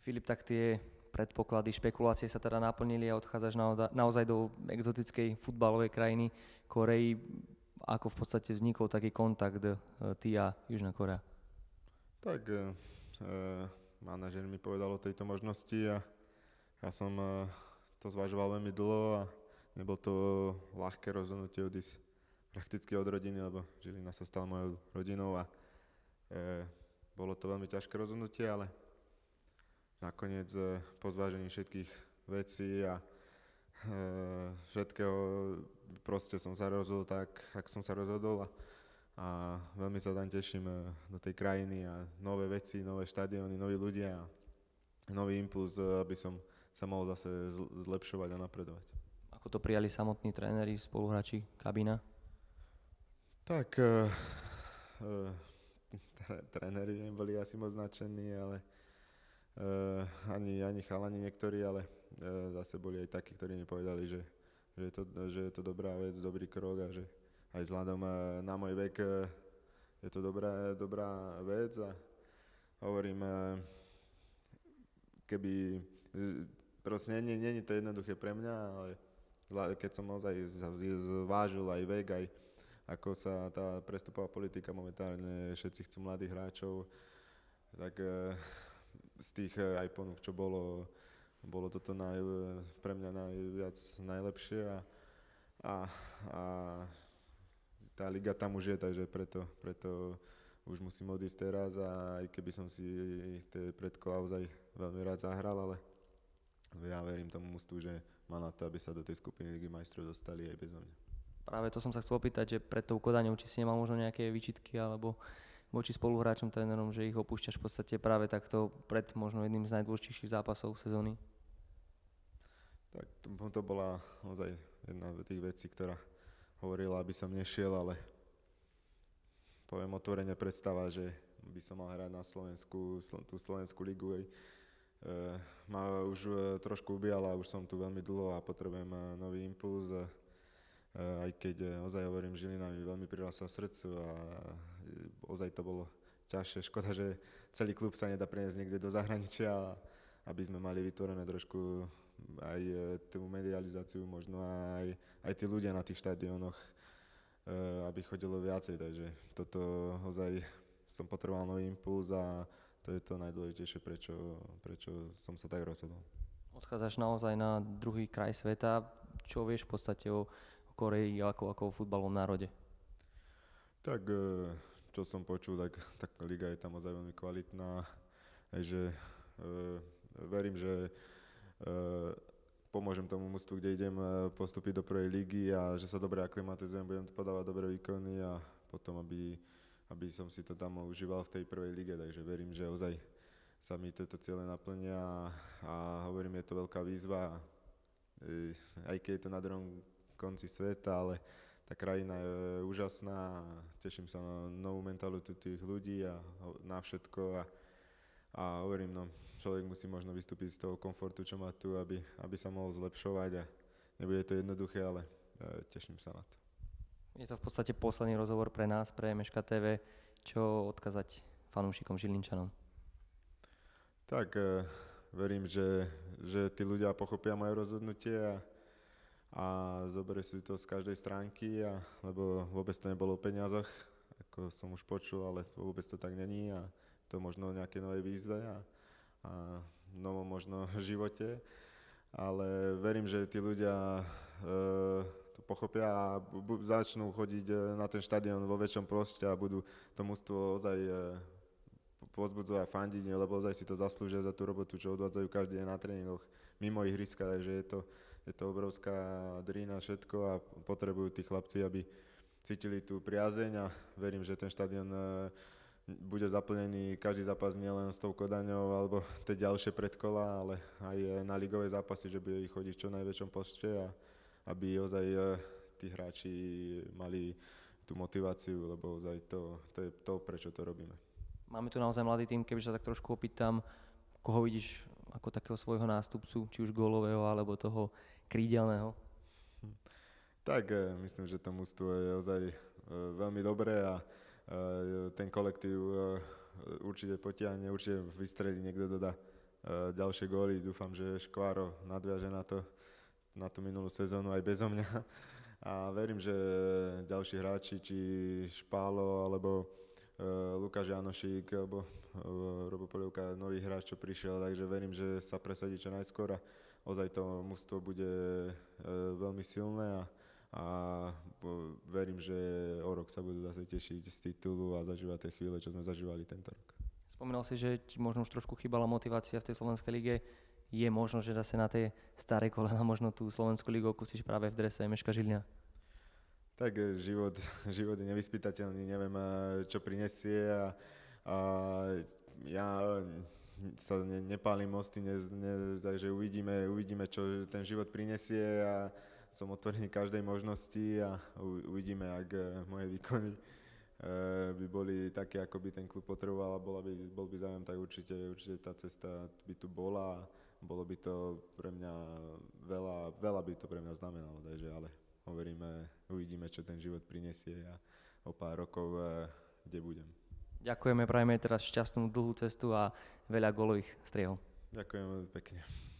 Filip, tak tie predpoklady, špekulácie sa teda naplnili a odchádzaš naozaj do exotickej futbalovej krajiny Korei. Ako v podstate vznikol taký kontakt ty a Južná Korea? Tak manažer mi povedal o tejto možnosti a ja som to zvažoval veľmi dlho a nebolo to ľahké rozhodnutie odísť prakticky od rodiny, lebo Žilina sa stala mojou rodinou a bolo to veľmi ťažké rozhodnutie, ale nakoniec po zvážení všetkých vecí a všetkého proste som sa rozhodol tak, ako som sa rozhodol a veľmi sa tam teším do tej krajiny a nové veci, nové štadióny, noví ľudia a nový impuls, aby som sa mohol zase zlepšovať a napredovať. Ako to prijali samotní tréneri, spoluhráči, kabína? Tak, tréneri neboli asi moc nadšení, ale ani chalani niektorí, ale zase boli aj takí, ktorí mi povedali, že je to dobrá vec, dobrý krok a že aj vzhľadom na môj vek je to dobrá vec a hovorím, keby proste nie je to jednoduché pre mňa, ale keď som naozaj zvážil aj vek, aj ako sa tá prestupová politika momentálne, všetci chcú mladých hráčov, tak z tých aj ponúk, čo bolo toto pre mňa najlepšie a tá liga tam už je, takže preto už musím odísť teraz a aj keby som si tie predkola ozaj veľmi rád zahral, ale ja verím tomu mužstvu, že má na to, aby sa do tej skupiny Ligy majstrov dostali aj bez mňa. Práve to som sa chcel opýtať, že pred tou Kodaňou, či si nemal možno nejaké výčitky alebo voči spoluhráčom, trénerom, že ich opúšťaš v podstate práve takto pred možno jedným z najdôležitejších zápasov sezóny? Tak to bola naozaj jedna z tých vecí, ktorá hovorila, aby som nešiel, ale poviem otvorene, predstava, že by som mal hrať na Slovensku, tú Slovenskú ligu, ma už trošku ubíjala, už som tu veľmi dlho a potrebujem nový impuls. Aj keď ozaj hovorím, Žilina mi veľmi prirásla srdcu a ozaj to bolo ťažšie. Škoda, že celý klub sa nedá preniesť niekde do zahraničia, aby sme mali vytvorené trošku aj tú medializáciu, možno aj tí ľudia na tých štadiónoch, aby chodilo viacej. Takže toto ozaj som potreboval nový impuls a to je to najdôležitejšie, prečo som sa tak rozhodol. Odchádzaš naozaj na druhý kraj sveta. Čo vieš v podstate o Koreji ako o futbalovom národe? Tak, čo som počul, tak liga je tam ozaj veľmi kvalitná. Takže verím, že pomôžem tomu mužstvu, kde idem postúpiť do prvej ligy a že sa dobre aklimatizujem, budem podávať dobré výkony a potom, aby som si to tam užíval v tej prvej lige. Takže verím, že ozaj sa mi tieto ciele naplnia a hovorím, je to veľká výzva. Aj keď je to na druhom konci sveta, ale tá krajina je úžasná a teším sa na novú mentalitu tých ľudí a na všetko a hovorím, no, človek musí možno vystúpiť z toho komfortu, čo má tu, aby sa mohol zlepšovať a nebude to jednoduché, ale teším sa na to. Je to v podstate posledný rozhovor pre nás, pre Meška TV. Čo odkazať fanúšikom Žilinčanom? Tak verím, že tí ľudia pochopia moje rozhodnutie a zoberie si to z každej stránky, lebo vôbec to nebolo o peniazoch, ako som už počul, ale vôbec to tak není a to možno o nejakej novej výzve a novom možno živote, ale verím, že tí ľudia to pochopia a začnú chodiť na ten štadión vo väčšom proste a budú to mužstvo ozaj pozbudzovať a fandiť, lebo ozaj si to zaslúžia za tú robotu, čo odvádzajú každý deň na tréningoch mimo ihriska, takže je to obrovská drína všetko a potrebujú tí chlapci, aby cítili tú priazeň a verím, že ten štadión bude zaplnený každý zápas nielen s tou Kodaňou alebo tie ďalšie predkola, ale aj na ligové zápasy, že bude ich chodiť v čo najväčšom počte a aby ozaj tí hráči mali tú motiváciu, lebo ozaj to je to, prečo to robíme. Máme tu naozaj mladý tým, keby sa tak trošku opýtam, koho vidíš ako takého svojho nástupcu, či už gólového, alebo toho krídelného? Tak, myslím, že to mužstvo je ozaj veľmi dobré a ten kolektív určite potiahne, určite vystredí, niekto dodá ďalšie góly. Dúfam, že Škváro nadviaže na tú minulú sezónu aj bezo mňa. A verím, že ďalší hráči, či Špálo, alebo Lukáš Janošík, alebo Robo Polievka, nový hráč, čo prišiel, takže verím, že sa presadí čo najskôr a ozaj to mužstvo bude veľmi silné a verím, že o rok sa budú zase tešiť z titulu a zažívať tie chvíle, čo sme zažívali tento rok. Spomínal si, že ti možno už trošku chýbala motivácia v tej Slovenskej lige. Je možno, že zase na tej staré kolena možno tú Slovenskú ligu okúsiš práve v drese Meška Žilina? Tak život je nevyspytateľný, neviem, čo prinesie a ja sa nepálim mosty, takže uvidíme, čo ten život prinesie a som otvorený každej možnosti a uvidíme, ak moje výkony by boli také, ako by ten klub potreboval a bol by záujem, tak určite tá cesta by tu bola. Bolo by to pre mňa veľa by to pre mňa znamenalo, takže ale uvidíme, čo ten život prinesie a o pár rokov, kde budem. Ďakujeme, prajeme teraz šťastnú dlhú cestu a veľa gólových striehov. Ďakujem veľmi pekne.